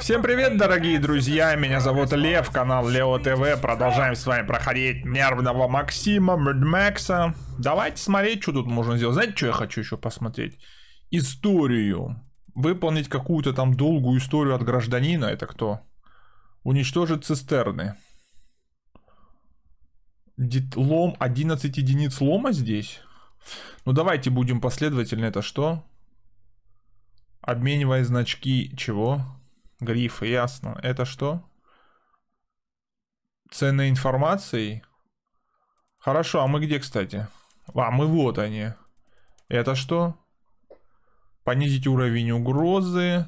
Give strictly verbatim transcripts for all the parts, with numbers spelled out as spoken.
Всем привет, дорогие друзья, меня зовут Лев, канал Лео ТВ. Продолжаем с вами проходить Нервного Максима, Мэд Макса. Давайте смотреть, что тут можно сделать. Знаете, что я хочу еще посмотреть? Историю. Выполнить какую-то там долгую историю от гражданина. Это кто? Уничтожить цистерны. Лом, одиннадцать единиц лома здесь. Ну давайте будем последовательны. Это что? Обменивая значки чего? Грифы, ясно. Это что? Ценной информацией? Хорошо, а мы где, кстати? А, мы вот они. Это что? Понизить уровень угрозы.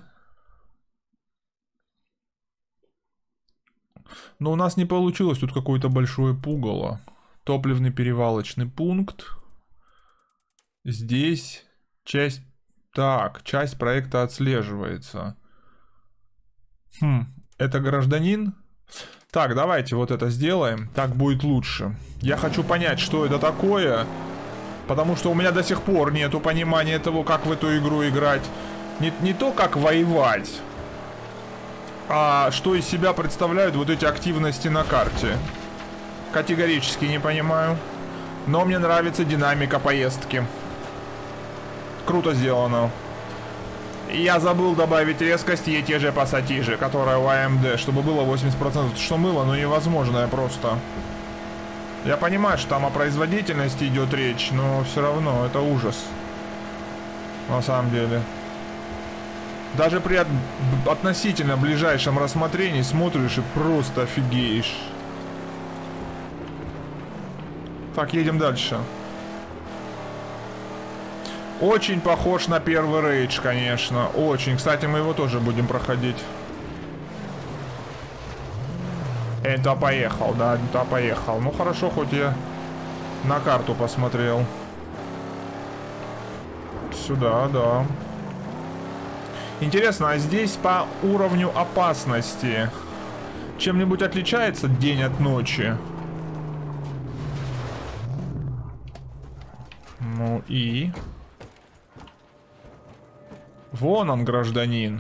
Но у нас не получилось. Тут какое-то большое пугало. Топливный перевалочный пункт. Здесь часть... Так, часть проекта отслеживается. Хм, это гражданин? Так, давайте вот это сделаем. Так будет лучше. Я хочу понять, что это такое. Потому что у меня до сих пор нету понимания того, как в эту игру играть. Не, не то, как воевать. А что из себя представляют вот эти активности на карте. Категорически не понимаю. Но мне нравится динамика поездки. Круто сделано. Я забыл добавить резкость и те же пассатижи, которая у АМД, чтобы было восемьдесят процентов. Что мыло, но невозможное просто. Я понимаю, что там о производительности идет речь, но все равно это ужас. На самом деле. Даже при от... относительно ближайшем рассмотрении смотришь и просто офигеешь. Так, едем дальше. Очень похож на первый рейдж, конечно. Очень. Кстати, мы его тоже будем проходить. Это поехал, да, это поехал. Ну хорошо, хоть я на карту посмотрел. Сюда, да. Интересно, а здесь по уровню опасности чем-нибудь отличается день от ночи? Ну и... Вон он, гражданин.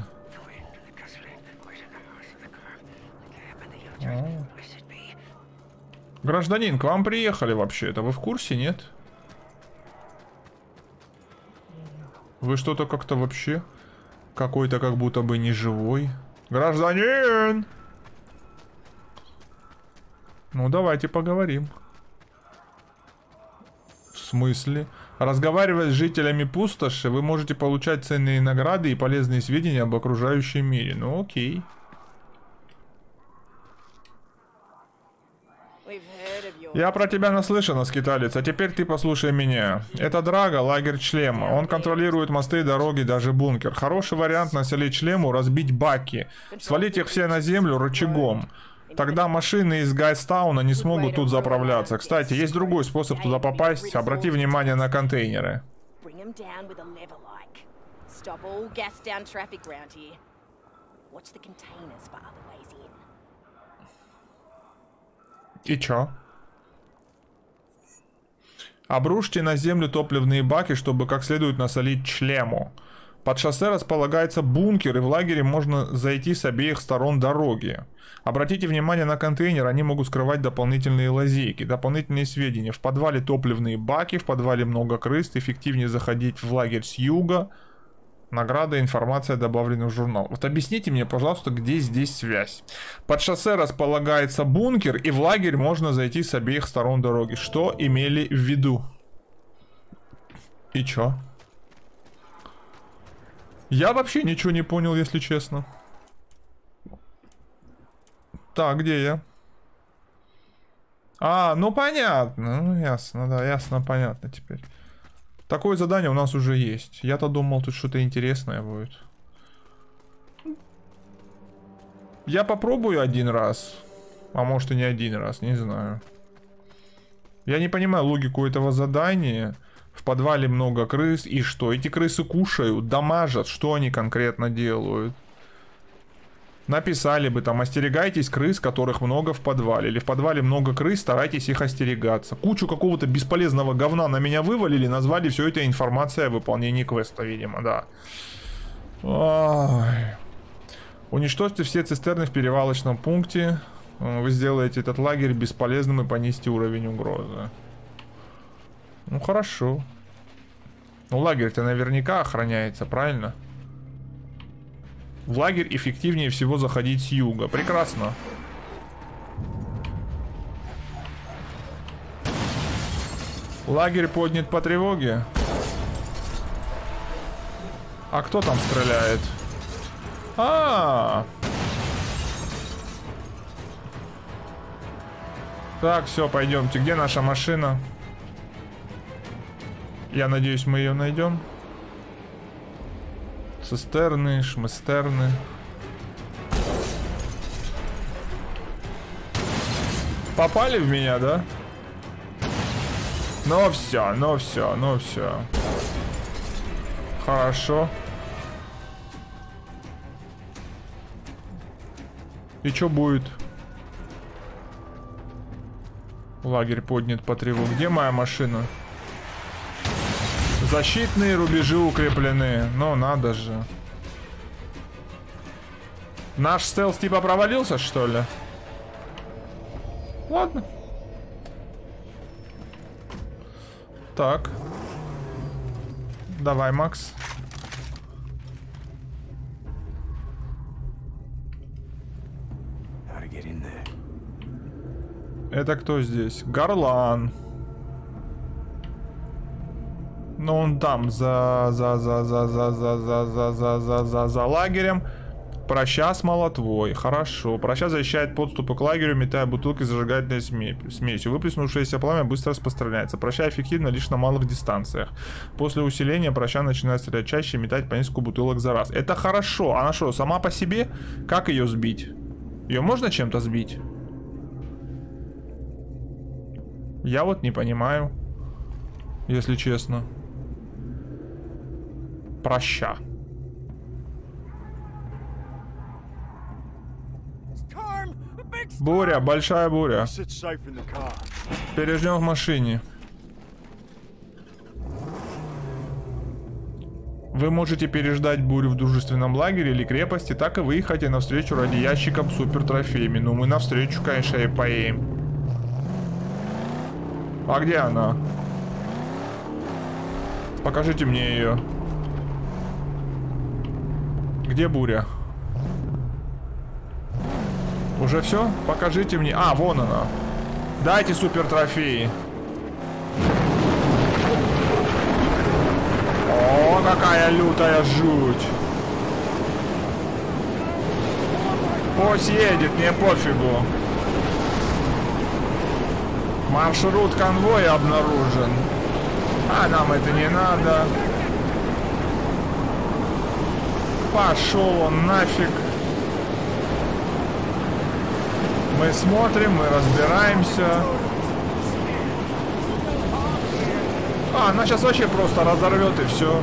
О. Гражданин, к вам приехали вообще-то. Вы в курсе, нет? Вы что-то как-то вообще... Какой-то как будто бы не живой. Гражданин! Ну, давайте поговорим. В смысле? Разговаривая с жителями пустоши, вы можете получать ценные награды и полезные сведения об окружающем мире. Ну, окей. Я про тебя наслышана, скиталец, а теперь ты послушай меня. Это Драго, лагерь Члема. Он контролирует мосты, дороги, даже бункер. Хороший вариант населить Члему, разбить баки. Свалить их все на землю рычагом. Тогда машины из Гайстауна не смогут тут заправляться. Кстати, есть другой способ туда попасть. Обрати внимание на контейнеры. И чё? Обрушьте на землю топливные баки, чтобы как следует насолить Члему. Под шоссе располагается бункер, и в лагере можно зайти с обеих сторон дороги. Обратите внимание на контейнер, они могут скрывать дополнительные лазейки, дополнительные сведения. В подвале топливные баки, в подвале много крыс, эффективнее заходить в лагерь с юга. Награда, информация добавлена в журнал. Вот объясните мне, пожалуйста, где здесь связь. Под шоссе располагается бункер, и в лагерь можно зайти с обеих сторон дороги. Что имели в виду? И чё? Я вообще ничего не понял, если честно. Так, где я? А, ну понятно. Ну ясно, да, ясно, понятно теперь. Такое задание у нас уже есть. Я-то думал, тут что-то интересное будет. Я попробую один раз. А может и не один раз, не знаю. Я не понимаю логику этого задания. В подвале много крыс. И что? Эти крысы кушают, дамажат. Что они конкретно делают? Написали бы там: остерегайтесь крыс, которых много в подвале. Или в подвале много крыс, старайтесь их остерегаться. Кучу какого-то бесполезного говна на меня вывалили. Назвали все это информацией о выполнении квеста, видимо, да. Ой. Уничтожьте все цистерны в перевалочном пункте. Вы сделаете этот лагерь бесполезным и понизите уровень угрозы. Ну хорошо. Ну лагерь-то наверняка охраняется, правильно? В лагерь эффективнее всего заходить с юга. Прекрасно. Лагерь поднят по тревоге. А кто там стреляет? А, -а, а. Так, все, пойдемте. Где наша машина? Я надеюсь, мы ее найдем. Цистерны, шместерны. Попали в меня, да? Ну все, ну все, ну все. Хорошо. И что будет? Лагерь поднят по тревоге. Где моя машина? Защитные рубежи укреплены. Ну, надо же. Наш стелс типа провалился, что ли? Ладно. Так. Давай, Макс. Это кто здесь? Горлан. Ну он там за за за за за за за за за за за за лагерем. Проща с молотвой. Хорошо. Проща защищает подступы к лагерю, метая бутылки с зажигательной смесью. Выплеснувшееся пламя быстро распространяется. Проща эффективно лишь на малых дистанциях. После усиления проща начинает стрелять чаще и метать по несколько бутылок за раз. Это хорошо. Она что, сама по себе? Как ее сбить? Ее можно чем-то сбить? Я вот не понимаю. Если честно. Проща. Буря, большая буря. Переждем в машине. Вы можете переждать бурю в дружественном лагере или крепости, так и выехать навстречу ради ящиков супер трофеями. Ну мы навстречу, конечно, и поедем. А где она? Покажите мне ее. Где буря? Уже все? Покажите мне. А, вон она. Дайте супер трофеи. О, какая лютая жуть. Пусть едет, мне пофигу. Маршрут конвоя обнаружен. А нам это не надо. Пошел он нафиг. Мы смотрим, мы разбираемся. А, она сейчас вообще просто разорвет и все.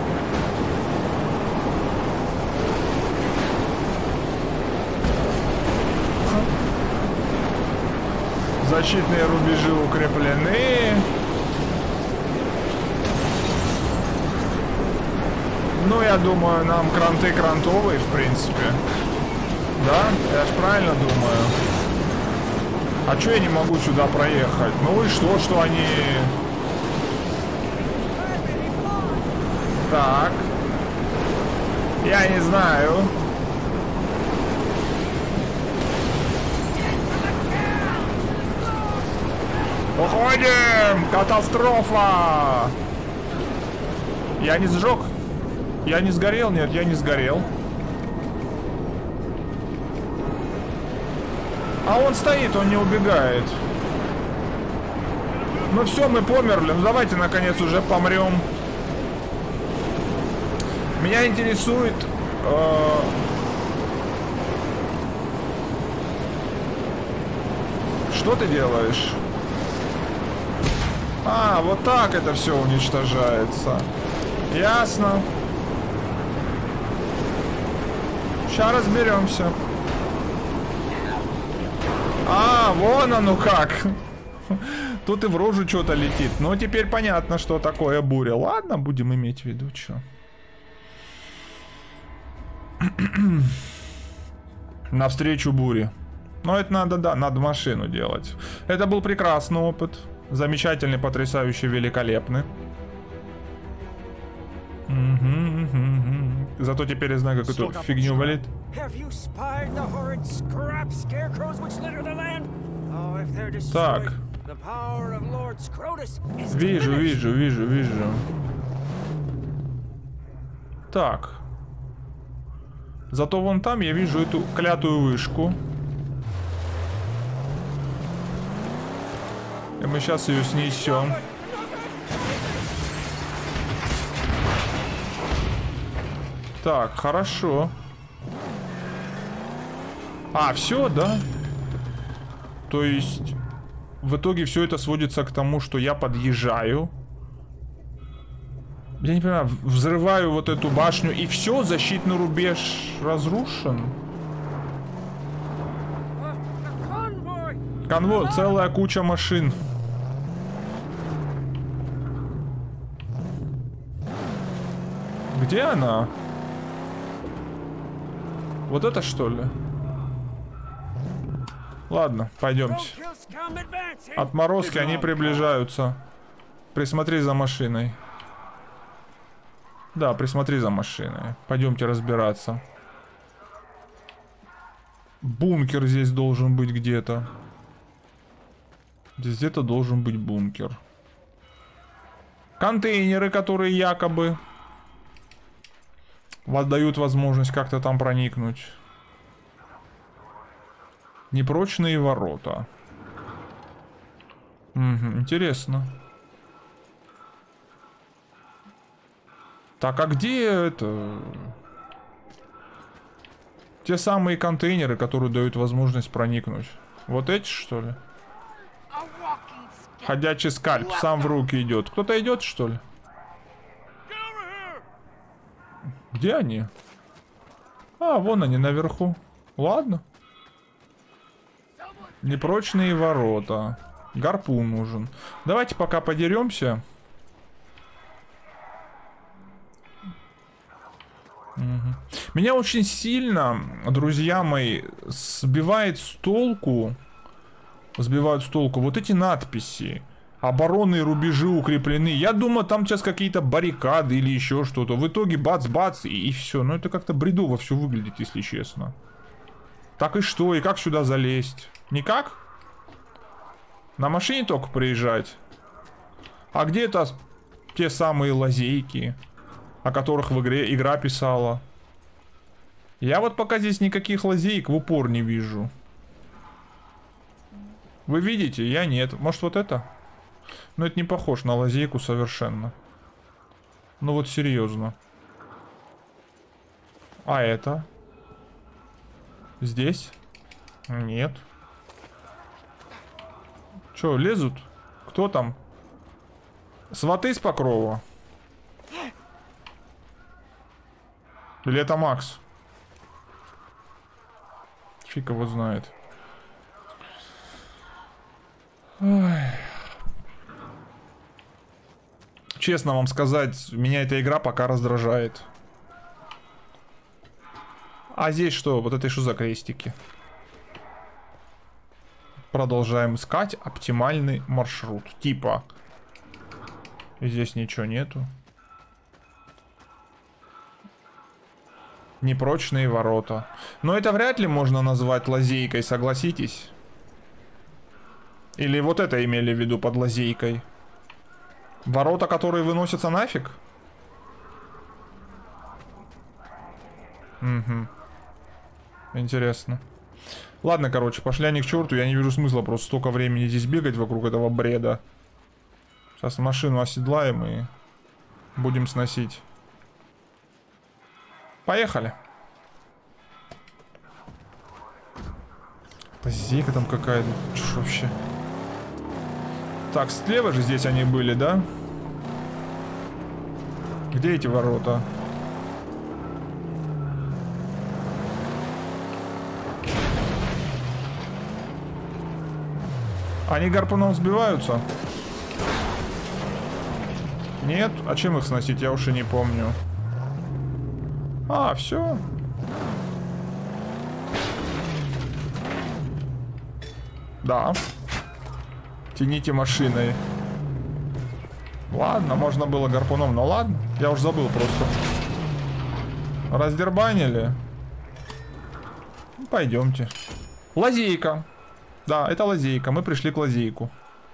Защитные рубежи укреплены. Ну, я думаю, нам кранты крантовые, в принципе. Да? Я ж правильно думаю. А чё я не могу сюда проехать? Ну и что, что они... Так. Я не знаю. Уходим! Катастрофа! Я не сжег. Я не сгорел? Нет, я не сгорел. А он стоит, он не убегает. Ну все, мы померли. Ну давайте, наконец, уже помрем. Меня интересует... Э... Что ты делаешь? А, вот так это все уничтожается. Ясно. Сейчас разберемся. А, вон оно как. Тут и в рожу что-то летит. Ну, теперь понятно, что такое буря. Ладно, будем иметь в виду, что. Навстречу буре. Но это надо, да, надо машину делать. Это был прекрасный опыт. Замечательный, потрясающий, великолепный. Угу, угу, угу. Зато теперь я знаю, как эту фигню валит. Так. Вижу, вижу, вижу, вижу. Так. Зато вон там я вижу эту клятую вышку. И мы сейчас ее снесем. Так, хорошо. А, все, да? То есть, в итоге все это сводится к тому, что я подъезжаю. Я не понимаю, взрываю вот эту башню, и все, защитный рубеж разрушен. Конвой, целая куча машин. Где она? Вот это что ли? Ладно, пойдемте. Отморозки, они приближаются. Присмотри за машиной. Да, присмотри за машиной. Пойдемте разбираться. Бункер здесь должен быть где-то. Здесь где-то должен быть бункер. Контейнеры, которые якобы дают возможность как-то там проникнуть. Непрочные ворота. Угу, интересно. Так, а где это? Те самые контейнеры, которые дают возможность проникнуть. Вот эти, что ли? Ходячий скальп сам в руки идет. Кто-то идет, что ли? Где они? А, вон они наверху. Ладно. Непрочные ворота. Гарпун нужен. Давайте пока подеремся. Угу. Меня очень сильно, друзья мои, сбивает с толку. Сбивают с толку вот эти надписи. Оборонные рубежи укреплены. Я думаю, там сейчас какие-то баррикады или еще что-то. В итоге бац-бац и, и все. Но это как-то бредово все выглядит, если честно. Так и что? И как сюда залезть? Никак? На машине только приезжать? А где это те самые лазейки, о которых в игре игра писала? Я вот пока здесь никаких лазеек в упор не вижу. Вы видите? Я нет. Может вот это? Но это не похож на лазейку совершенно. Ну вот серьезно. А это? Здесь? Нет. Че, лезут? Кто там? Сваты с Покрова? Или это Макс? Фиг его знает. Ой. Честно вам сказать, меня эта игра пока раздражает. А здесь что? Вот это что за крестики? Продолжаем искать оптимальный маршрут. Типа. И здесь ничего нету. Непрочные ворота. Но это вряд ли можно назвать лазейкой, согласитесь? Или вот это имели в виду под лазейкой? Ворота, которые выносятся нафиг? Угу. Интересно. Ладно, короче, пошли они к черту. Я не вижу смысла просто столько времени здесь бегать вокруг этого бреда. Сейчас машину оседлаем и будем сносить. Поехали. Позейка там какая-то. Чушь вообще. Так, слева же здесь они были, да? Где эти ворота? Они гарпуном сбиваются? Нет? А чем их сносить? Я уж и не помню. А, все. Да. Тяните машиной. Ладно, можно было гарпуном, но ладно. Я уже забыл просто. Раздербанили. Ну, пойдемте. Лазейка. Да, это лазейка. Мы пришли к лазейку.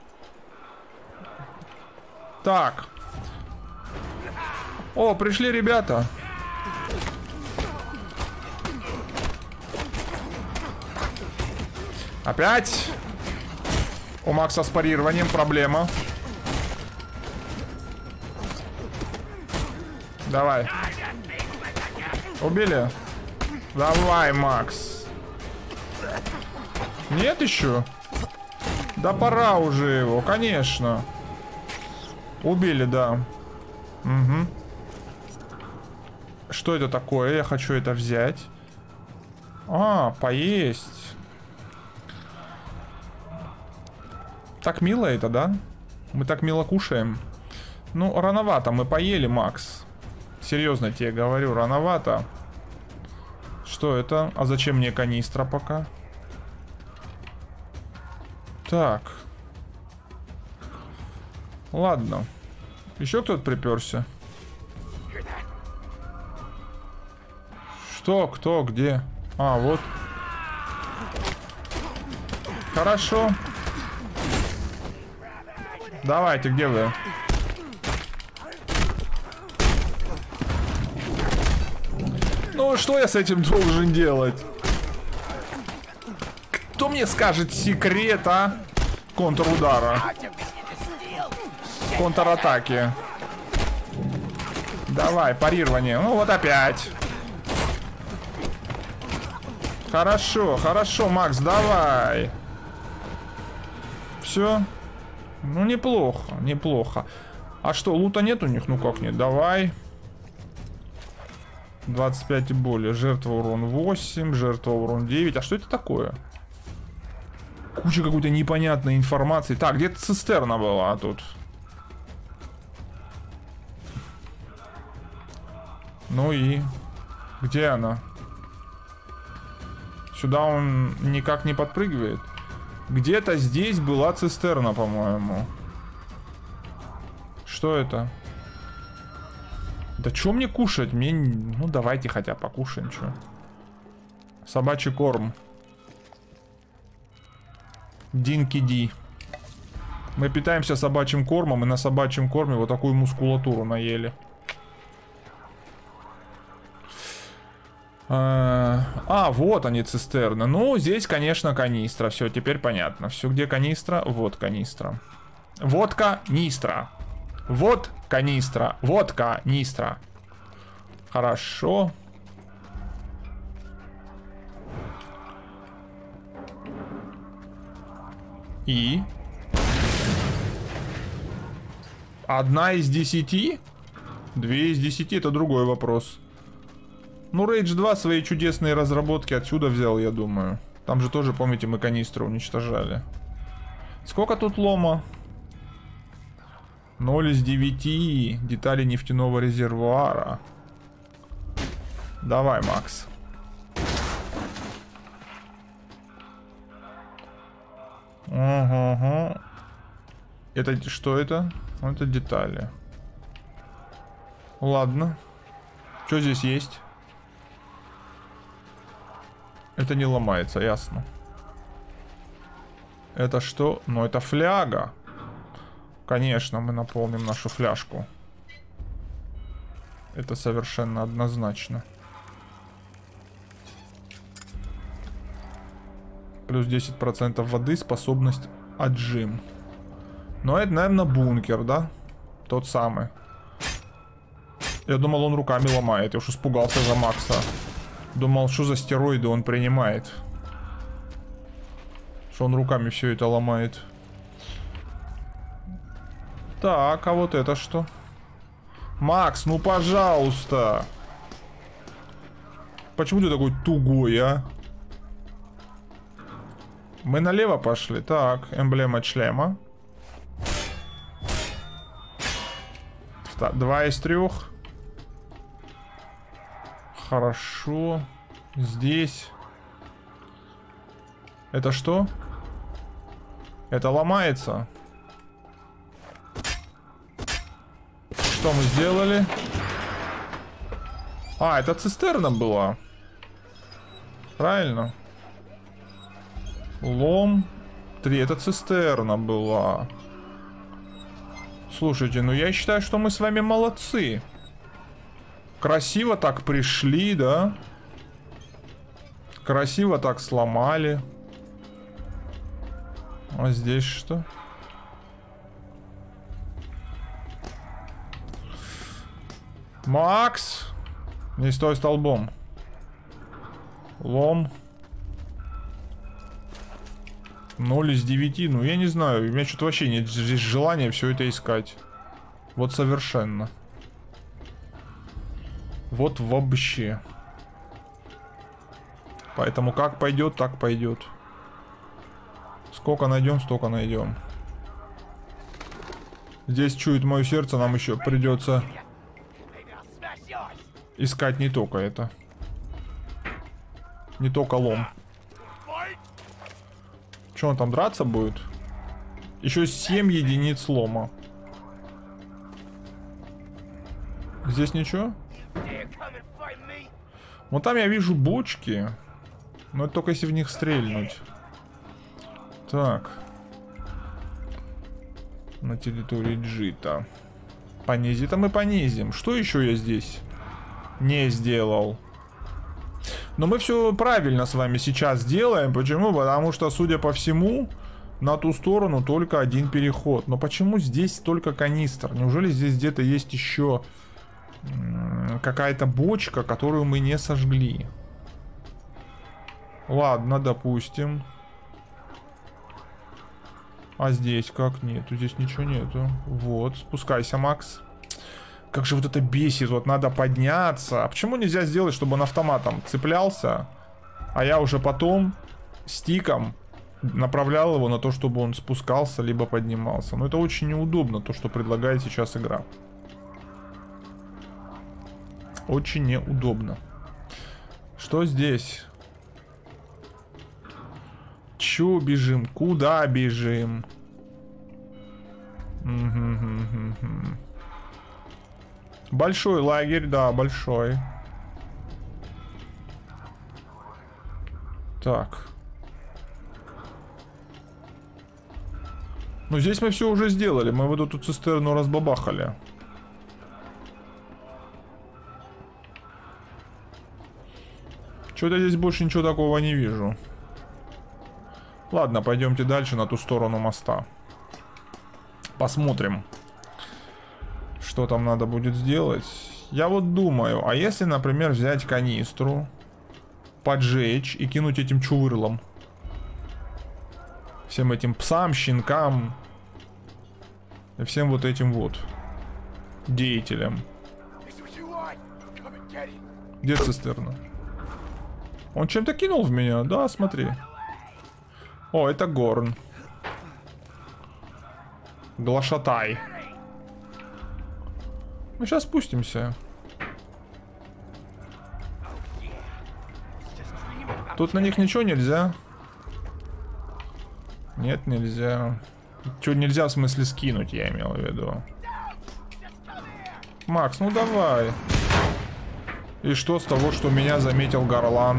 Так. О, пришли ребята. Опять. У Макса с парированием проблема. Давай. Убили? Давай, Макс. Нет еще? Да пора уже его, конечно. Убили, да. Угу. Что это такое? Я хочу это взять. А, поесть. Так мило это, да? Мы так мило кушаем. Ну, рановато мы поели, Макс. Серьезно тебе говорю, рановато. Что это? А зачем мне канистра пока? Так. Ладно. Еще кто-то приперся? Что? Кто? Где? А, вот. Хорошо. Давайте, где вы? Ну, что я с этим должен делать? Кто мне скажет секрет, а? Контрудара. Контратаки. Давай, парирование. Ну, вот опять. Хорошо, хорошо, Макс, давай. Все. Ну, неплохо, неплохо. А что, лута нет у них? Ну, как нет? Давай. двадцать пять и более. Жертва урон восемь, жертва урон девять. А что это такое? Куча какой-то непонятной информации. Так, где-то цистерна была тут. Ну и... Где она? Сюда он никак не подпрыгивает. Где-то здесь была цистерна, по-моему. Что это? Да что мне кушать? Мне... Ну, давайте хотя покушаем, что. Собачий корм. Динки Ди. Мы питаемся собачьим кормом, и на собачьем корме вот такую мускулатуру наели. А, вот они, цистерны. Ну, здесь, конечно, канистра. Все, теперь понятно. Все, где канистра? Вот канистра. Водка, нистра. Вот канистра. Водка, нистра. Хорошо. И? Одна из десяти? Две из десяти — это другой вопрос. Ну, Рейдж два свои чудесные разработки отсюда взял, я думаю. Там же тоже, помните, мы канистры уничтожали. Сколько тут лома? ноль из девяти. Детали нефтяного резервуара. Давай, Макс. Ага. Это что это? Это детали. Ладно. Что здесь есть? Это не ломается, ясно. Это что? Ну, это фляга. Конечно, мы наполним нашу фляжку. Это совершенно однозначно. Плюс десять процентов воды, способность отжим. Но это, наверное, бункер, да? Тот самый. Я думал, он руками ломает. Я уж испугался за Макса. Думал, что за стероиды он принимает. Что он руками все это ломает. Так, а вот это что? Макс, ну пожалуйста. Почему ты такой тугой, а? Мы налево пошли. Так, эмблема шлема. Два из трех. Хорошо. Здесь. Это что? Это ломается. Что мы сделали? А, это цистерна была. Правильно? Лом. Три. Это цистерна была. Слушайте, ну я считаю, что мы с вами молодцы. Красиво так пришли, да? Красиво так сломали. А здесь что? Макс! Не стой столбом. Лом. ноль из девяти. Ну, я не знаю. У меня что-то вообще нет здесь желания все это искать. Вот совершенно. Вот вообще. Поэтому как пойдет, так пойдет. Сколько найдем, столько найдем. Здесь чует мое сердце, нам еще придется искать не только это. Не только лом. Что он там, драться будет? Еще семь единиц лома. Здесь ничего? Вот там я вижу бочки. Но это только если в них стрельнуть. Так. На территории джита. Понизит, а мы понизим. Что еще я здесь не сделал? Но мы все правильно с вами сейчас делаем. Почему? Потому что, судя по всему, на ту сторону только один переход. Но почему здесь только канистр? Неужели здесь где-то есть еще какая-то бочка, которую мы не сожгли? Ладно, допустим. А здесь как? Нету, здесь ничего нету. Вот, спускайся, Макс. Как же вот это бесит, вот надо подняться. А почему нельзя сделать, чтобы он автоматом цеплялся, а я уже потом стиком направлял его на то, чтобы он спускался, либо поднимался. Но это очень неудобно, то, что предлагает сейчас игра. Очень неудобно. Что здесь? Чё бежим? Куда бежим? Большой лагерь, да, большой. Так. Ну, здесь мы все уже сделали. Мы вот эту цистерну разбабахали. Что-то здесь больше ничего такого не вижу. Ладно, пойдемте дальше на ту сторону моста. Посмотрим, что там надо будет сделать. Я вот думаю, а если, например, взять канистру, поджечь и кинуть этим чувырлом? Всем этим псам, щенкам и всем вот этим вот деятелям. Где цистерна? Он чем-то кинул в меня? Да, смотри. О, это Горн. Глашатай. Мы сейчас спустимся. Тут на них ничего нельзя. Нет, нельзя. Что нельзя, в смысле скинуть, я имел в виду. Макс, ну давай. И что с того, что меня заметил Горлан?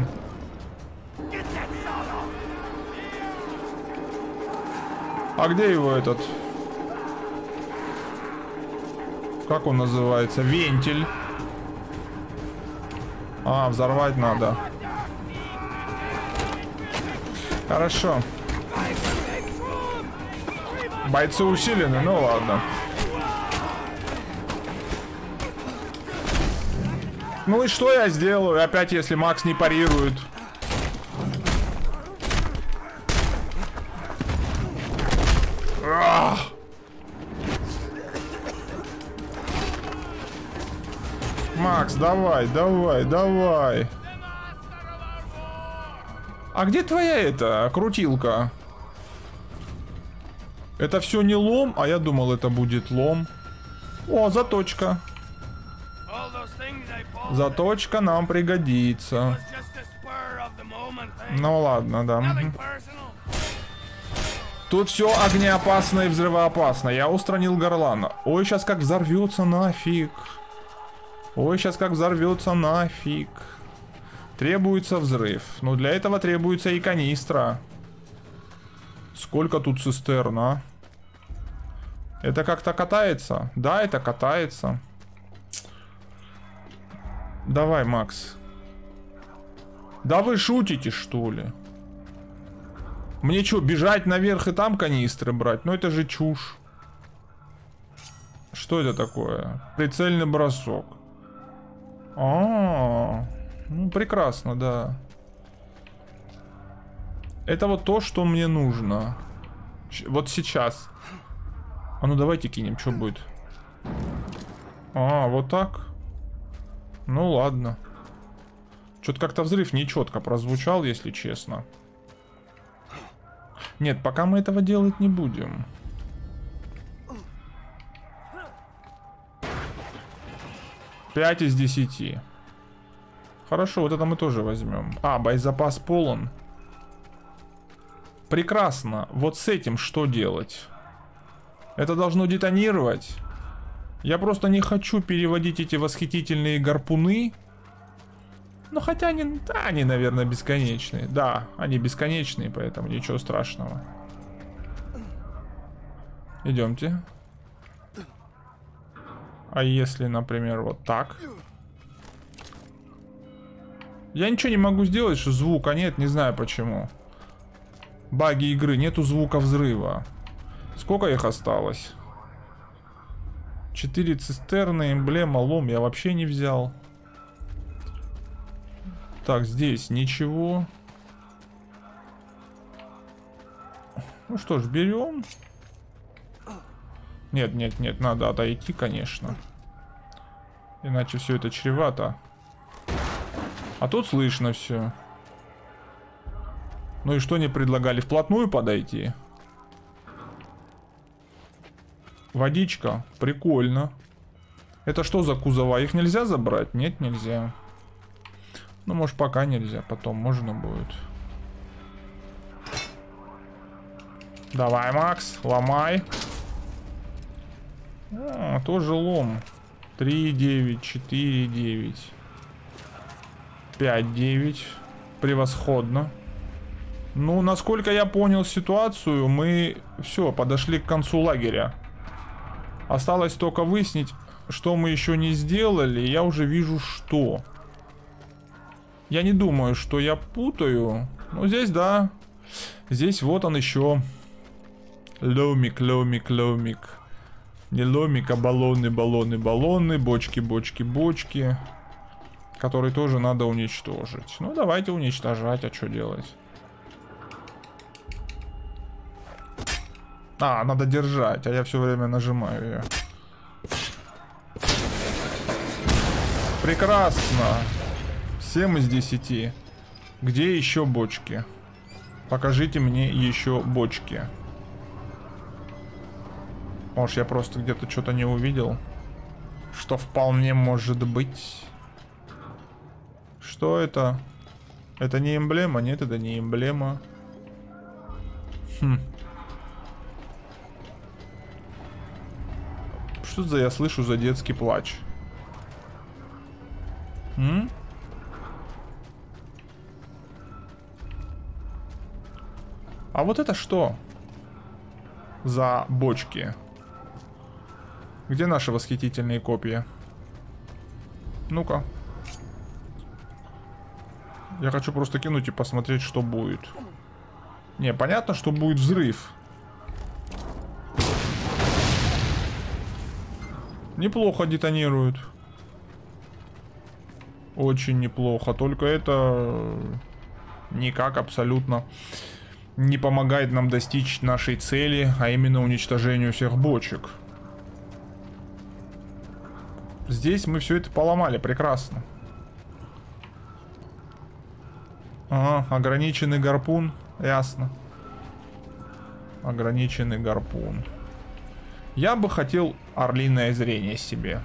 А где его этот? Как он называется? Вентиль. А, взорвать надо. Хорошо. Бойцы усилены, ну ладно. Ну и что я сделаю? Опять, если Макс не парирует. Ах! Макс, давай, давай, давай. А где твоя эта крутилка? Это все не лом, а я думал, это будет лом. О, заточка. Заточка нам пригодится. Ну ладно, да. Тут все огнеопасно и взрывоопасно. Я устранил горлана. Ой, сейчас как взорвется нафиг. Ой, сейчас как взорвется нафиг. Требуется взрыв. Но для этого требуется и канистра. Сколько тут цистерн, а? Это как-то катается? Да, это катается. Давай, Макс. Да вы шутите, что ли? Мне что, бежать наверх и там канистры брать? Ну это же чушь. Что это такое? Прицельный бросок. А, -а, -а. Ну прекрасно, да. Это вот то, что мне нужно. Вот сейчас. А ну давайте кинем, что будет? А, вот так? Ну ладно. Что-то как-то взрыв нечетко прозвучал, если честно. Нет, пока мы этого делать не будем. пять из десяти. Хорошо, вот это мы тоже возьмем. А, боезапас полон. Прекрасно. Вот с этим что делать? Это должно детонировать. Я просто не хочу переводить эти восхитительные гарпуны. Ну, хотя они, да, они, наверное, бесконечные. Да, они бесконечные, поэтому ничего страшного. Идемте. А если, например, вот так? Я ничего не могу сделать, что звука нет, не знаю почему. Баги игры, нету звука взрыва. Сколько их осталось? Четыре цистерны, эмблема, лом я вообще не взял. Так, здесь ничего. Ну что ж, берем. Нет, нет, нет, надо отойти, конечно. Иначе все это чревато. А тут слышно все. Ну и что не предлагали? Вплотную подойти? Водичка. Прикольно. Это что за кузова? Их нельзя забрать? Нет, нельзя. Ну, может, пока нельзя. Потом можно будет. Давай, Макс, ломай. А, тоже лом. три девять, четыре девять. пять девять. Превосходно. Ну, насколько я понял ситуацию, мы все, подошли к концу лагеря. Осталось только выяснить, что мы еще не сделали. Я уже вижу, что. Я не думаю, что я путаю. Ну, здесь, да. Здесь вот он еще. Ломик, ломик, ломик. Не ломик, а баллоны, баллоны, баллоны. Бочки, бочки, бочки. Которые тоже надо уничтожить. Ну, давайте уничтожать, а что делать? А, надо держать, а я все время нажимаю ее. Прекрасно. семь из десяти. Где еще бочки? Покажите мне еще бочки. Может, я просто где-то что-то не увидел. Что вполне может быть. Что это? Это не эмблема? Нет, это не эмблема. Хм. Что за я слышу за детский плач? М? А вот это что? За бочки? Где наши восхитительные копья? Ну-ка. Я хочу просто кинуть и посмотреть, что будет. Не, понятно, что будет взрыв. Неплохо детонируют. Очень неплохо. Только это никак абсолютно не помогает нам достичь нашей цели, а именно уничтожению всех бочек. Здесь мы все это поломали, прекрасно. Ага, ограниченный гарпун, ясно. Ограниченный гарпун. Я бы хотел орлиное зрение себе.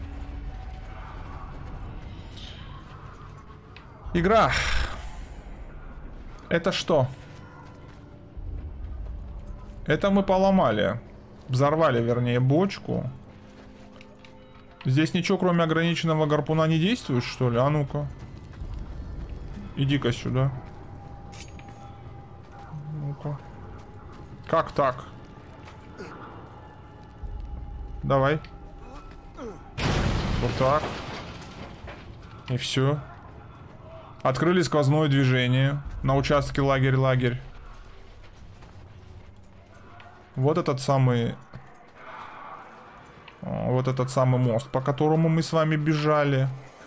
Игра. Это что? Это мы поломали. Взорвали, вернее, бочку. Здесь ничего, кроме ограниченного гарпуна, не действует, что ли? А ну-ка. Иди-ка сюда. Ну-ка. Как так? Давай. Вот так. И все. Открыли сквозное движение на участке лагерь-лагерь. Вот этот самый... Вот этот самый мост, по которому мы с вами бежали.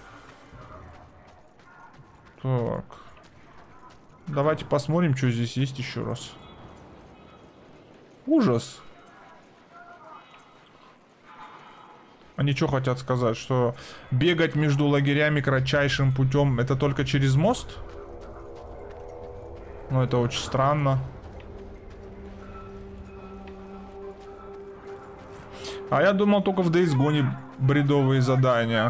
Так. Давайте посмотрим, что здесь есть еще раз. Ужас. Они что хотят сказать? Что бегать между лагерями кратчайшим путем это только через мост? Ну, это очень странно. А я думал, только в Days Gone бредовые задания.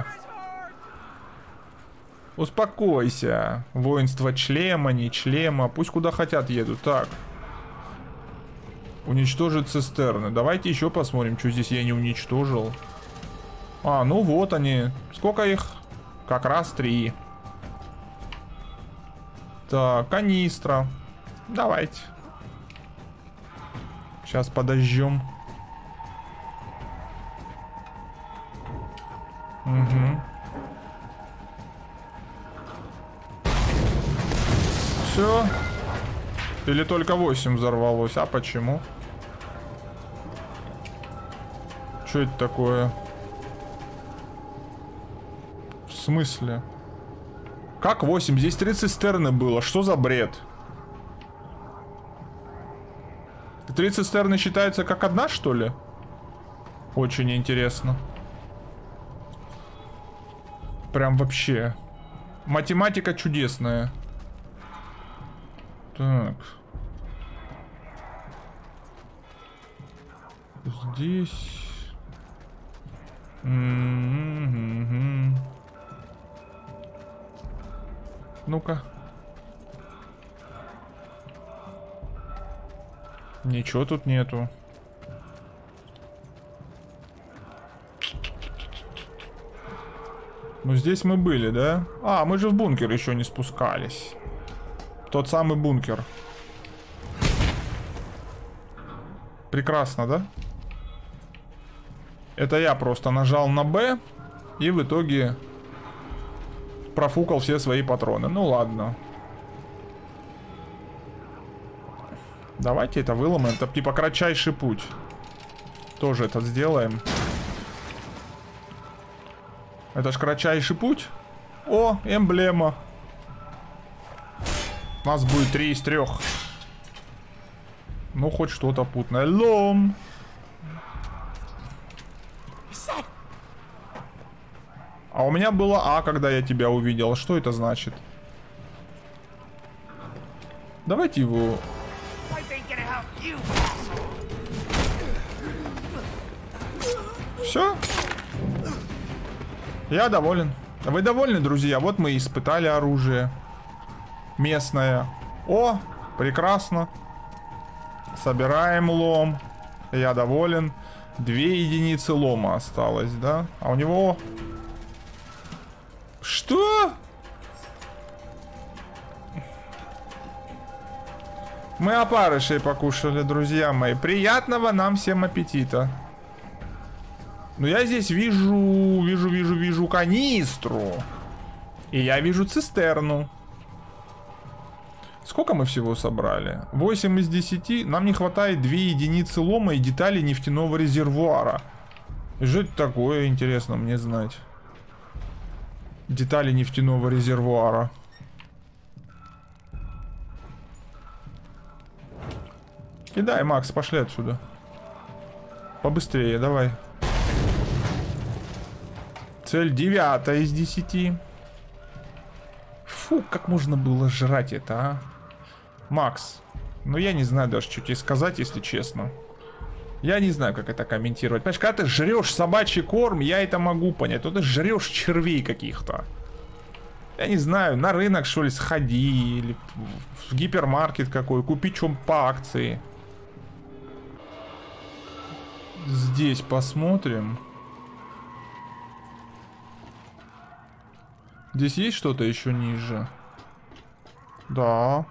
Успокойся. Воинство члема, не члема. Пусть куда хотят едут. Так. Уничтожить цистерны. Давайте еще посмотрим, что здесь я не уничтожил. А, ну вот они. Сколько их? Как раз три. Так, канистра. Давайте. Сейчас подождем. Угу. Все. Или только восемь взорвалось? А почему? Что это такое? В смысле? Как восемь? Здесь три цистерны было. Что за бред? Три цистерны считаются как одна, что ли? Очень интересно. Прям вообще. Математика чудесная. Так. Здесь... Mm-hmm. Ну-ка. Ничего тут нету. Ну здесь мы были, да? А, мы же в бункер еще не спускались. Тот самый бункер. Прекрасно, да? Это я просто нажал на Б и в итоге профукал все свои патроны. Ну ладно. Давайте это выломаем. Это типа кратчайший путь. Тоже это сделаем. Это ж кратчайший путь. О, эмблема. У нас будет три из трех. Ну, хоть что-то путное. Лом. А у меня было А, когда я тебя увидел. Что это значит? Давайте его... Все? Я доволен. Вы довольны, друзья? Вот мы и испытали оружие. Местное. О, прекрасно. Собираем лом. Я доволен. Две единицы лома осталось, да? А у него... Что? Мы опарышей покушали, друзья мои. Приятного нам всем аппетита. Но я здесь вижу, вижу, вижу, вижу канистру. И я вижу цистерну. Сколько мы всего собрали? восемь из десяти. Нам не хватает две единицы лома и детали нефтяного резервуара. И что это такое, интересно мне знать. Детали нефтяного резервуара. Кидай, Макс, пошли отсюда. Побыстрее, давай. Цель девятая из десяти. Фу, как можно было жрать это, а? Макс, ну я не знаю даже, что тебе сказать, если честно. Я не знаю, как это комментировать. Понимаешь, когда ты жрешь собачий корм, я это могу понять. То ты жрешь червей каких-то. Я не знаю, на рынок, что ли, сходи. Или в гипермаркет какой, купи что по акции. здесь посмотрим. Здесь есть что-то еще ниже? Да.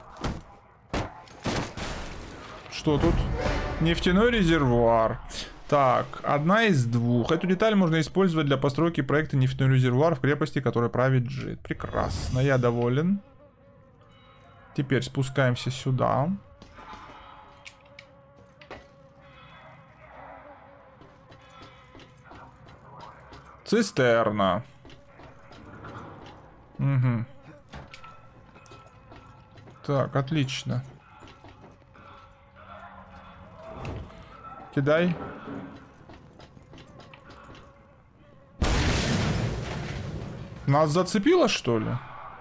Что тут? Нефтяной резервуар. Так, одна из двух. Эту деталь можно использовать для постройки проекта нефтяной резервуар в крепости, которой правит Джид. Прекрасно, я доволен. Теперь спускаемся сюда. Цистерна. Угу. Так, отлично. Кидай. Нас зацепило, что ли?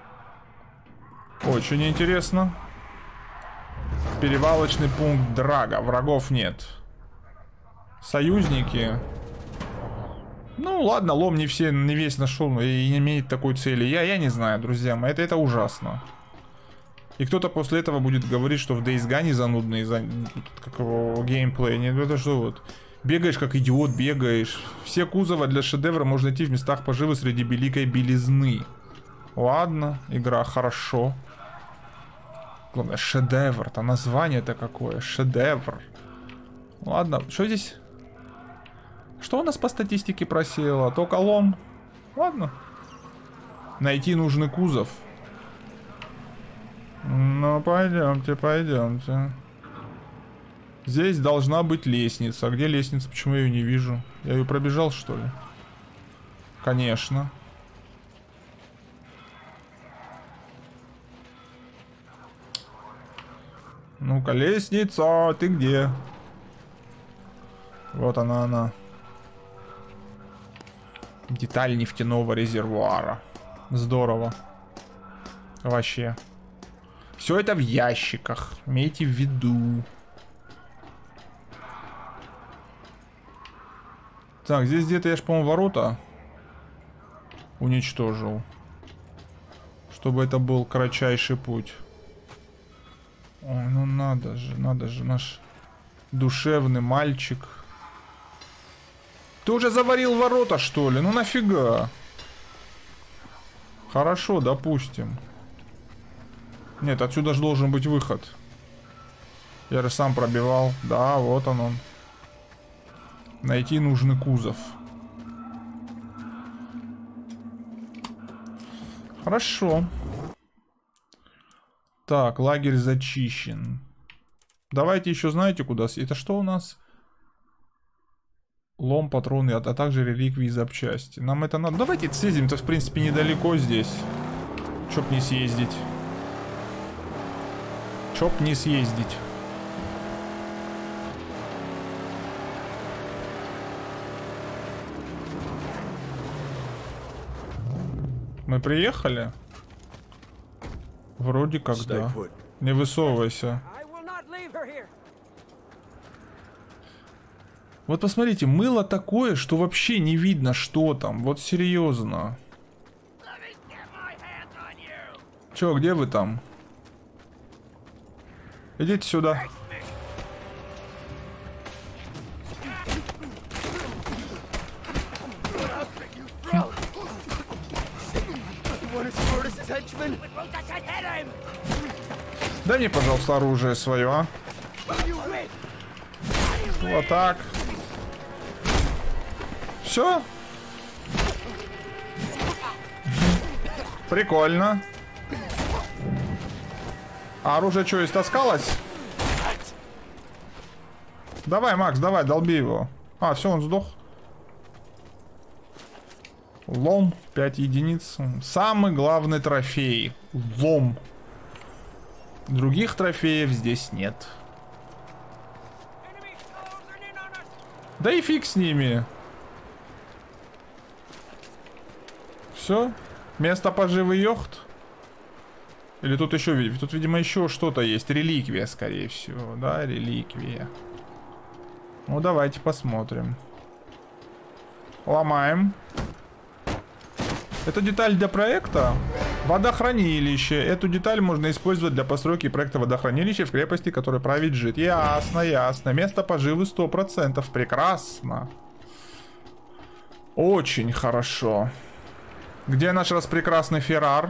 Очень интересно. Перевалочный пункт Драга. Врагов нет. Союзники. Ну ладно, лом не все, не весь нашел и не имеет такой цели. Я, я не знаю, друзья мои, это, это ужасно. И кто-то после этого будет говорить, что в Days Gone занудный за... как его геймплей. Нет, это что вот. Бегаешь как идиот, бегаешь. Все кузова для шедевра можно найти в местах поживы среди великой белизны. Ладно, игра хорошо. Главное, шедевр-то, название-то какое, шедевр. Ладно, что здесь? Что у нас по статистике просело? Только лом. Ладно. Найти нужный кузов. Ну, пойдемте, пойдемте. Здесь должна быть лестница. А где лестница? Почему я ее не вижу? Я ее пробежал, что ли? Конечно. Ну-ка, лестница, ты где? Вот она, она. Деталь нефтяного резервуара. Здорово. Вообще. Все это в ящиках. Имейте в виду. Так, здесь где-то я ж, по-моему, ворота уничтожил. Чтобы это был кратчайший путь. Ой, ну надо же, надо же, наш душевный мальчик. Ты уже заварил ворота, что ли? Ну нафига? Хорошо, допустим. Нет, отсюда же должен быть выход. Я же сам пробивал. Да, вот он он. Найти нужный кузов. Хорошо. Так, лагерь зачищен. Давайте еще знаете куда... Это что у нас? Лом, патроны, а, а также реликвии и запчасти. Нам это надо... Давайте съездим, это в принципе недалеко здесь. Чоп не съездить. Чоп не съездить. Мы приехали? Вроде как да. Не высовывайся. Вот посмотрите, мыло такое, что вообще не видно, что там. Вот серьезно. Чё, где вы там? Идите сюда. Дай мне, пожалуйста, оружие свое, а? Вот так. Все? Прикольно. А оружие что, истаскалось? Давай, Макс, давай, долби его. А, все, он сдох. Лом, пять единиц. Самый главный трофей. Лом. Других трофеев здесь нет. Да и фиг с ними. Все? Место поживы йохт? Или тут еще, тут, видимо, еще что-то есть. Реликвия, скорее всего. Да, реликвия. Ну, давайте посмотрим. Ломаем. Это деталь для проекта? Водохранилище. Эту деталь можно использовать для постройки проекта водохранилища в крепости, которой правит Джид. Ясно, ясно. Место поживы сто процентов. Прекрасно. Очень хорошо. Где наш распрекрасный Феррар?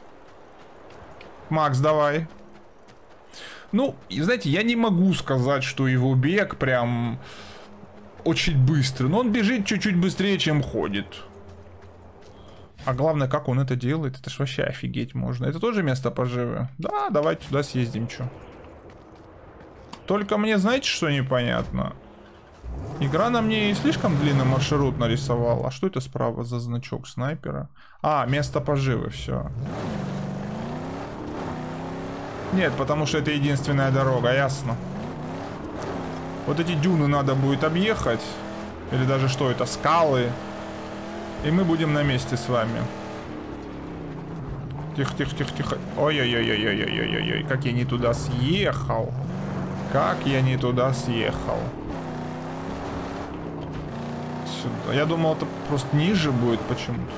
Макс, давай. Ну, знаете, я не могу сказать, что его бег прям очень быстрый. Но он бежит чуть-чуть быстрее, чем ходит. А главное, как он это делает, это ж вообще офигеть можно. Это тоже место поживы? Да, давайте туда съездим, чё. Только мне, знаете, что непонятно? Игра на мне и слишком длинный маршрут нарисовала. А что это справа за значок снайпера? А, место поживы, все. Нет, потому что это единственная дорога, ясно. Вот эти дюны надо будет объехать. Или даже что это, скалы. И мы будем на месте с вами. Тихо, тихо, тихо, тихо. Ой-ой-ой-ой-ой-ой-ой-ой. Как я не туда съехал. Как я не туда съехал. Сюда. Я думал, это просто ниже будет почему-то.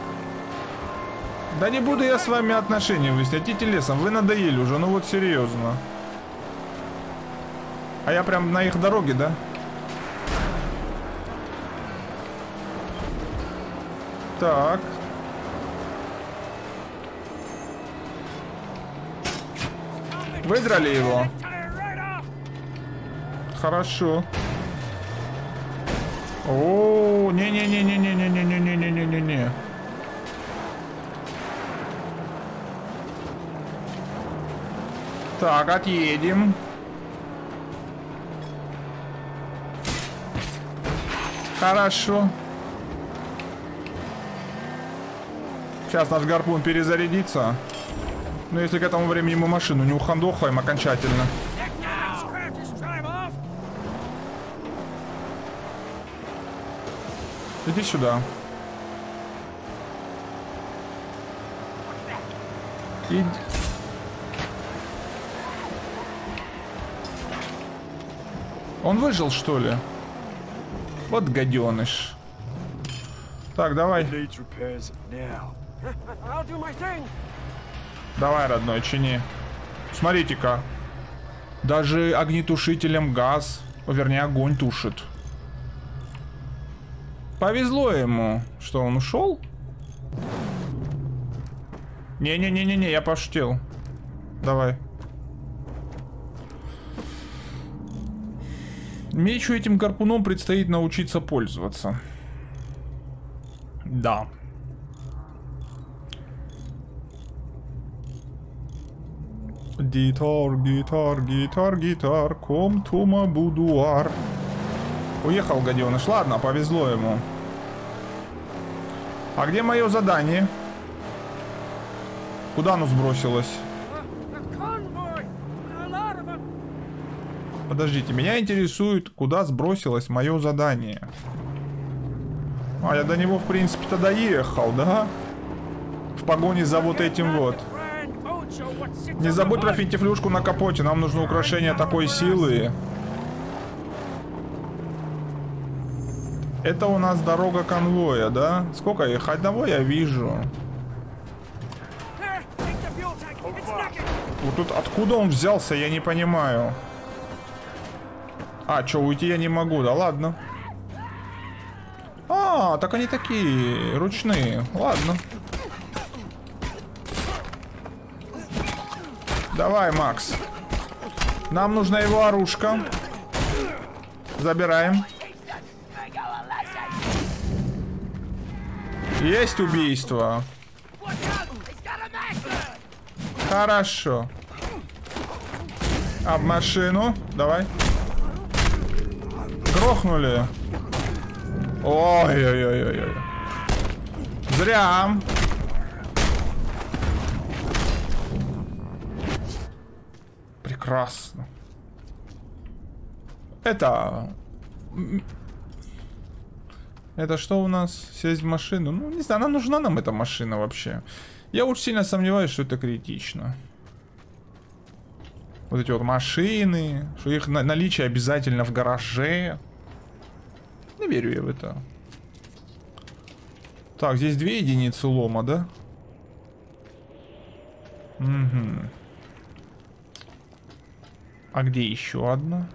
Да не буду я с вами отношения выяснять. Идите лесом, вы надоели уже, ну вот серьезно. А я прям на их дороге, да? Так. Выдрали его. Хорошо. О, не-не-не-не-не-не-не-не-не-не-не-не. Так, отъедем. Хорошо. Сейчас наш гарпун перезарядится. Но если к этому времени мы машину не ухандохаем окончательно. Иди сюда. Иди. Он выжил, что ли? Вот гаденыш. Так, давай. Давай, родной, чини. Смотрите-ка. Даже огнетушителем газ, о, вернее, огонь тушит. Повезло ему. Что, он ушел? Не-не-не-не-не, я пошутил. Давай. Мечу этим гарпуном предстоит научиться пользоваться. Да. Гитар, гитар, гитар, гитар, come to my boudoir. Уехал гаденыш. Ладно, повезло ему. А где мое задание? Куда оно сбросилось? Подождите, меня интересует, куда сбросилось мое задание. А, я до него, в принципе-то, доехал, да? В погоне за вот этим вот. Не забудь про финтифлюшку на капоте, нам нужно украшение такой силы. Это у нас дорога конвоя, да? Сколько их? Одного я вижу. Вот тут откуда он взялся, я не понимаю. А, что, уйти я не могу, да ладно. А, так они такие, ручные, ладно. Давай, Макс. Нам нужна его оружка. Забираем. Есть убийство. Хорошо. Об машину. Давай. Грохнули. Ой-ой-ой-ой-ой. Зря. Прекрасно. Это... Это что у нас? Сесть в машину? Ну, не знаю, она нужна нам эта машина вообще. Я очень сильно сомневаюсь, что это критично. Вот эти вот машины, что их наличие обязательно в гараже. Не верю я в это. Так, здесь две единицы лома, да? Угу. А где еще одна?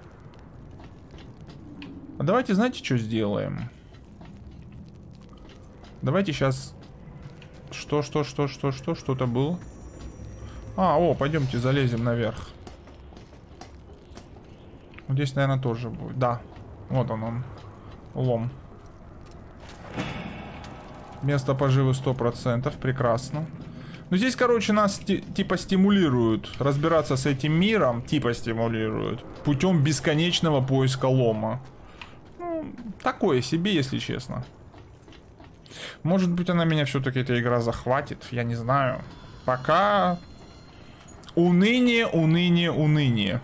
А давайте, знаете, что сделаем? Давайте сейчас... Что, что, что, что, что, что-то было? А, о, пойдемте залезем наверх. Здесь, наверное, тоже будет. Да, вот он, он. Лом. Место поживы сто процентов, прекрасно. Ну, здесь, короче, нас типа стимулируют разбираться с этим миром, типа стимулируют, путем бесконечного поиска лома. Ну, такое себе, если честно. Может быть, она меня все-таки, эта игра, захватит, я не знаю. Пока уныние, уныние, уныние.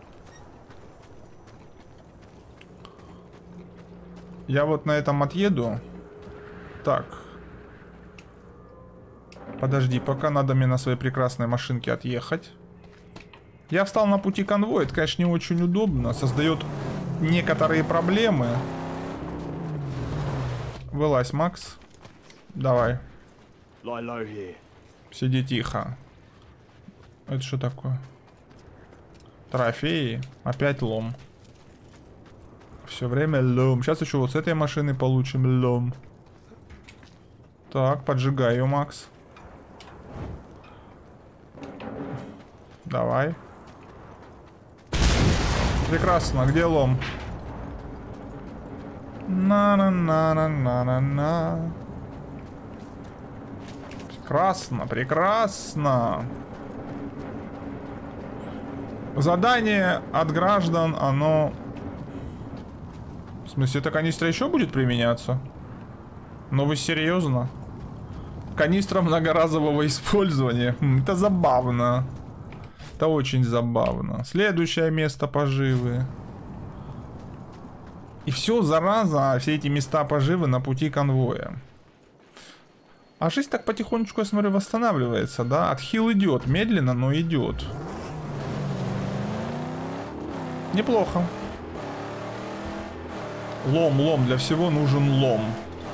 Я вот на этом отъеду. Так. Подожди, пока надо мне на своей прекрасной машинке отъехать. Я встал на пути конвоя. Это, конечно, не очень удобно. Создает некоторые проблемы. Вылазь, Макс. Давай. Сиди тихо. Это что такое? Трофеи. Опять лом. Все время лом. Сейчас еще вот с этой машины получим лом. Так, поджигай ее, Макс. Давай. Прекрасно. Где лом? На-на-на-на-на-на-на. Прекрасно, прекрасно. Задание от граждан, оно... В смысле, эта канистра еще будет применяться? Но вы серьезно? Канистра многоразового использования. Это забавно. Это очень забавно. Следующее место поживы. И все, зараза, все эти места поживы на пути конвоя. А жизнь так потихонечку, я смотрю, восстанавливается, да? Отхил идет, медленно, но идет. Неплохо. Лом, лом, для всего нужен лом.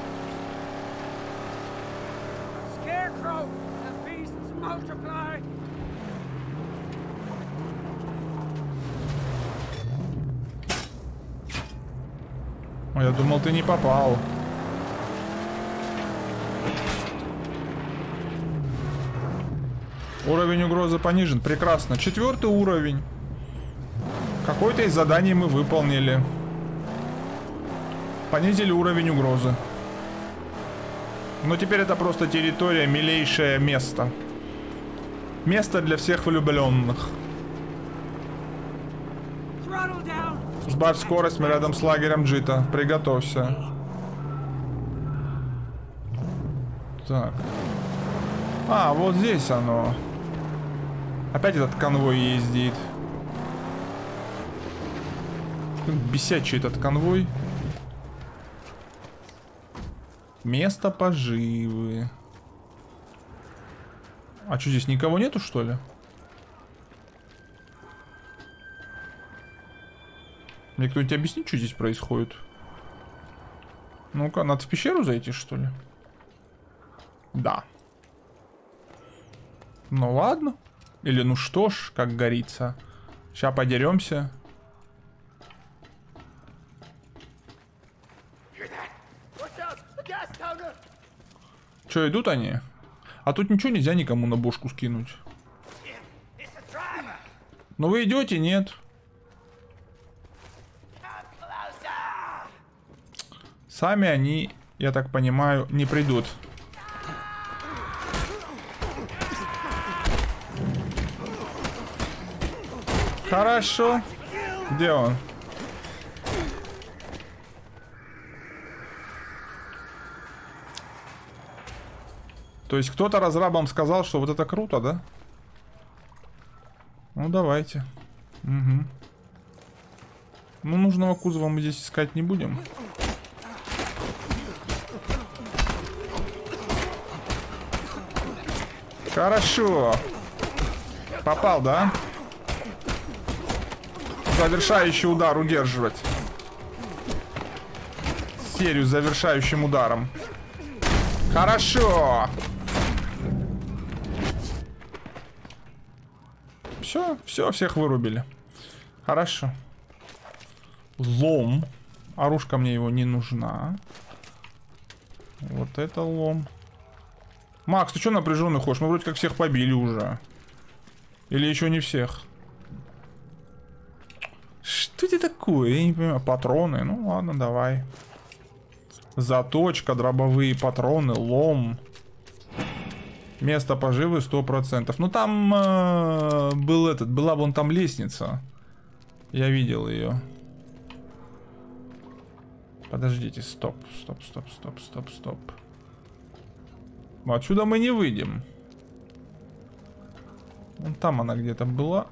Ой, я думал, ты не попал. Уровень угрозы понижен. Прекрасно. Четвертый уровень. Какое-то из заданий мы выполнили. Понизили уровень угрозы. Но теперь это просто территория, милейшее место. Место для всех влюбленных. Сбавь скорость, мы рядом с лагерем Джита. Приготовься. Так. А, вот здесь оно. Опять этот конвой ездит. Как бесячий этот конвой. Место поживы. А что, здесь никого нету, что ли? Мне кто-нибудь объяснит, что здесь происходит? Ну-ка, надо в пещеру зайти, что ли? Да. Ну ладно. Или ну что ж, как говорится. Сейчас подеремся. Че, идут они? А тут ничего нельзя никому на бошку скинуть. Но вы идете, нет? Сами они, я так понимаю, не придут. Хорошо. Где он? То есть кто-то разрабам сказал, что вот это круто, да? Ну давайте. Угу. Ну нужного кузова мы здесь искать не будем. Хорошо. Попал, да? Завершающий удар удерживать. Серию с завершающим ударом. Хорошо. Все, все, всех вырубили. Хорошо. Лом. Оружка мне его не нужна. Вот это лом. Макс, ты что напряженный ходишь? Мы вроде как всех побили уже. Или еще не всех? Что это такое? Я не понимаю. Патроны? Ну ладно, давай. Заточка, дробовые патроны, лом. Место поживы сто процентов. Ну там э, был этот, была вон там лестница. Я видел ее. Подождите, стоп, стоп, стоп, стоп, стоп, стоп. Отсюда мы не выйдем. Вон там она где-то была.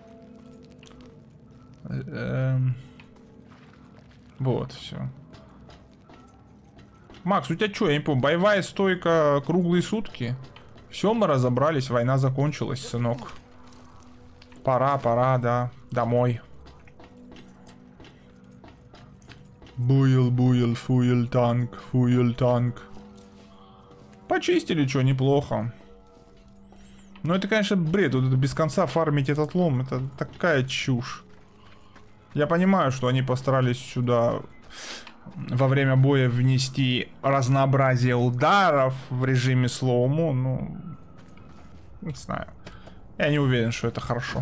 Эм... Вот, все. Макс, у тебя что, я не помню, боевая стойка круглые сутки? Все, мы разобрались, война закончилась, сынок. Пора, пора, да, домой. Буйл, буйл, фуйл, танк, фуйл, танк. Почистили, что, неплохо. Но это, конечно, бред. Вот это без конца фармить этот лом, это такая чушь. Я понимаю, что они постарались сюда во время боя внести разнообразие ударов в режиме слоумо, ну, не знаю. Я не уверен, что это хорошо.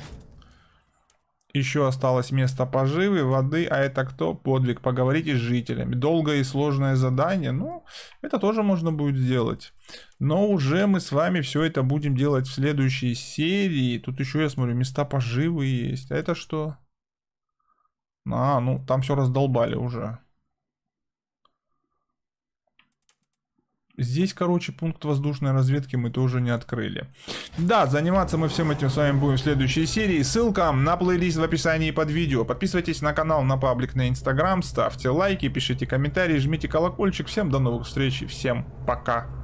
Еще осталось место поживы, воды, а это кто? Подвиг. Поговорите с жителями. Долгое и сложное задание. Ну, это тоже можно будет сделать. Но уже мы с вами все это будем делать в следующей серии. Тут еще, я смотрю, места поживы есть. А это что? А, ну, там все раздолбали уже. Здесь, короче, пункт воздушной разведки мы тоже не открыли. Да, заниматься мы всем этим с вами будем в следующей серии. Ссылка на плейлист в описании под видео. Подписывайтесь на канал, на паблик, на инстаграм, ставьте лайки, пишите комментарии, жмите колокольчик. Всем до новых встреч и всем пока.